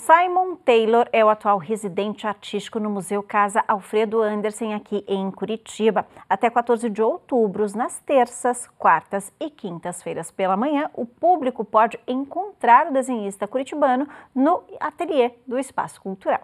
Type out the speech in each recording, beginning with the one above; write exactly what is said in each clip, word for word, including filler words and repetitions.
Simon Taylor é o atual residente artístico no Museu Casa Alfredo Andersen, aqui em Curitiba. Até quatorze de outubro, nas terças, quartas e quintas-feiras pela manhã, o público pode encontrar o desenhista curitibano no ateliê do Espaço Cultural.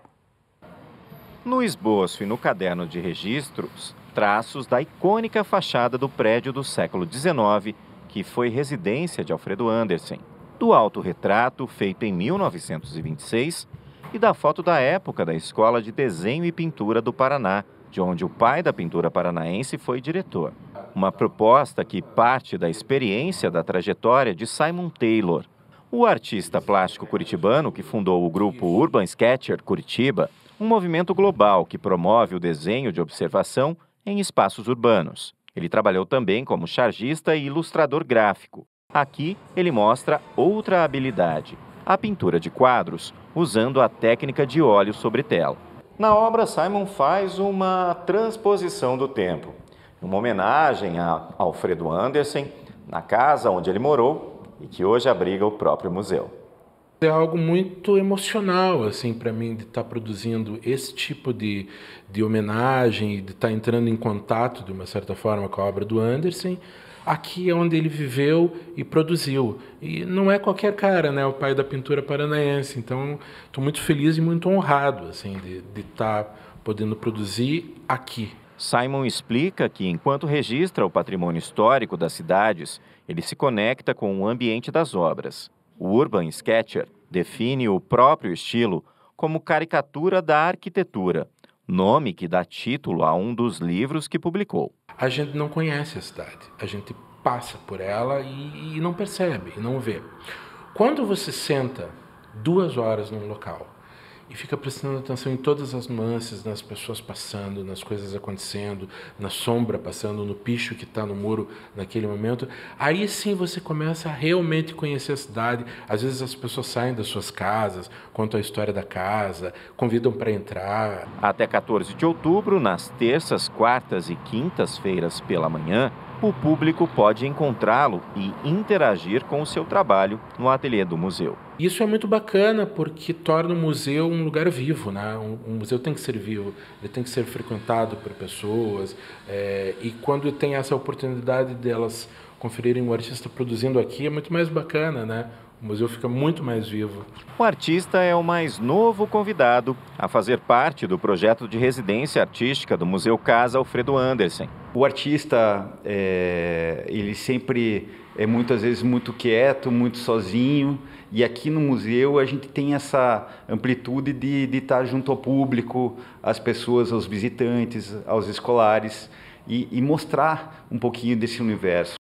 No esboço e no caderno de registros, traços da icônica fachada do prédio do século dezenove, que foi residência de Alfredo Andersen, do autorretrato feito em mil novecentos e vinte e seis e da foto da época da Escola de Desenho e Pintura do Paraná, de onde o pai da pintura paranaense foi diretor. Uma proposta que parte da experiência da trajetória de Simon Taylor, o artista plástico curitibano que fundou o grupo Urban Sketcher Curitiba, um movimento global que promove o desenho de observação em espaços urbanos. Ele trabalhou também como chargista e ilustrador gráfico. Aqui, ele mostra outra habilidade, a pintura de quadros, usando a técnica de óleo sobre tela. Na obra, Simon faz uma transposição do tempo, uma homenagem a Alfredo Andersen, na casa onde ele morou e que hoje abriga o próprio museu. É algo muito emocional, assim, para mim, de estar produzindo esse tipo de, de homenagem, de estar entrando em contato, de uma certa forma, com a obra do Andersen. Aqui é onde ele viveu e produziu. E não é qualquer cara, né? O pai da pintura paranaense. Então, estou muito feliz e muito honrado, assim, de, de estar podendo produzir aqui. Simon explica que, enquanto registra o patrimônio histórico das cidades, ele se conecta com o ambiente das obras. O Urban Sketcher define o próprio estilo como caricatura da arquitetura, nome que dá título a um dos livros que publicou. A gente não conhece a cidade, a gente passa por ela e, e não percebe, e não vê. Quando você senta duas horas num local e fica prestando atenção em todas as nuances, nas pessoas passando, nas coisas acontecendo, na sombra passando, no picho que está no muro naquele momento, aí sim você começa a realmente conhecer a cidade. Às vezes as pessoas saem das suas casas, contam a história da casa, convidam para entrar. Até quatorze de outubro, nas terças, quartas e quintas-feiras pela manhã, o público pode encontrá-lo e interagir com o seu trabalho no ateliê do museu. Isso é muito bacana porque torna o museu um lugar vivo, né? Um, um museu tem que ser vivo, ele tem que ser frequentado por pessoas, é, e quando tem essa oportunidade delas conferirem o artista produzindo aqui, é muito mais bacana, né? O museu fica muito mais vivo. O artista é o mais novo convidado a fazer parte do projeto de residência artística do Museu Casa Alfredo Andersen. O artista, é, ele sempre é muitas vezes muito quieto, muito sozinho, e aqui no museu a gente tem essa amplitude de, de estar junto ao público, às pessoas, aos visitantes, aos escolares, e, e mostrar um pouquinho desse universo.